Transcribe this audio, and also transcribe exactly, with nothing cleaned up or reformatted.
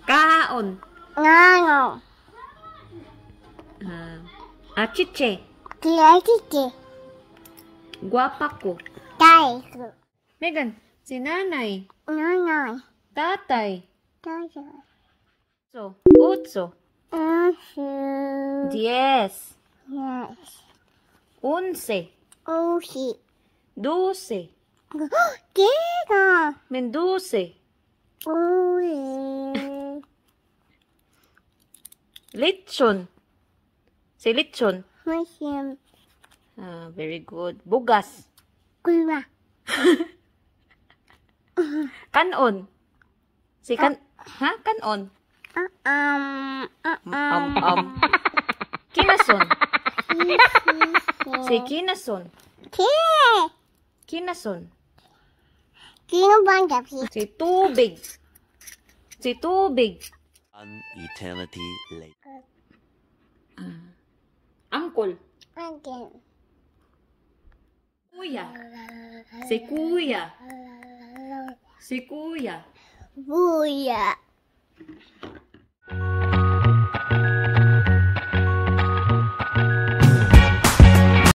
Kaon. Ngano. Uh, achiche. Kiyakiche. Guwapa ko. Taiku. Megan, si nanay. Nanay. Tatay. Tatay. So, utso. Usu. Diez. Yes. Once. Ushi. Doce. Kira. Mendoce. Uli. Lechon. Si lechon. Mushroom. Ah, very good. Bugas. Kuwa. Kanon. Si kan... Ha? Kanon. Um. Um. Um, um. Kinason. Si kinason. Ki. Kinason. Kino bang gabi? Si tubig. Si tubig. An eternity later. Ah. Angkol. Again. Kuya. Si kuya. Si kuya. Buya.